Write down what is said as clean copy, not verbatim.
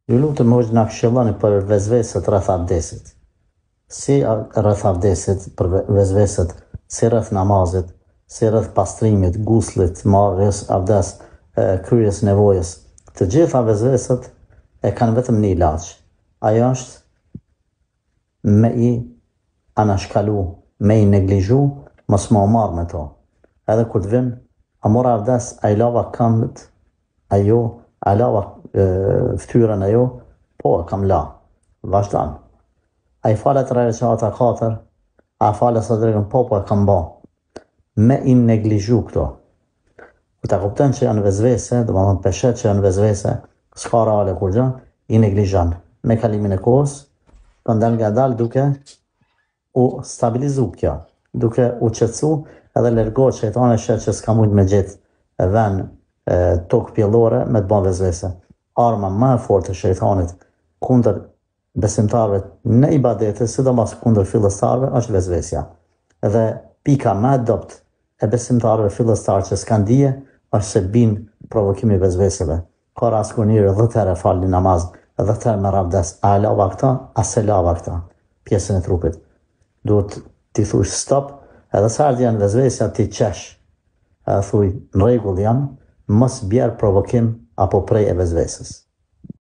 Ju lutem më na këshilloni për vezveset rreth abdesit. Si rreth abdesit, për vezveset, si rreth namazit, si rreth pastrimit, guslit, marrjes abdes, kryerjes nevojës. Të gjitha vezveset e kanë vetëm një ilaç. Ajo është me i anashkalu, me i neglizhu, mos më marr me to. Edhe kur të vinë, a mora abdes, a i lava këmbët, ajo, a lava ftyrën ajo, po e kam la, vazhdan. A i falet 3 rekata 4, a falet së drekën, po e kam ba. Me i neglizhu këto. Ku ta kupton që janë vezvese, do më thonë peshet që janë vezvese, s'ka reale kur gjë, i neglizhan. Me kalimin e kohës, këndal nga dal duke u stabilizu kjo, duke u qetësu edhe lërgohet shejtani shet që s'ka mujt me gjetë ven tokë pjellore me të bën vezvese. Arma më e fortë e shejtanit kundër besimtarëve në ibadete, sidomos kundër fillestarëve, është vezvesja. Edhe pika më e dobët e besimtarëve fillestarë që s'kan dije, është se bin provokimi i vezveseve. Ka rast kur njëri 10 herë fal një namaz, 10 herë merr abdes, a lava këta, a se lava këta, pjesën e trupit. Duhet ti thush stop, edhe sa herë janë vezvesja ti qesh. Edhe thuj, në rregull jam, mos bjerë provokim apo prej e vezvesës.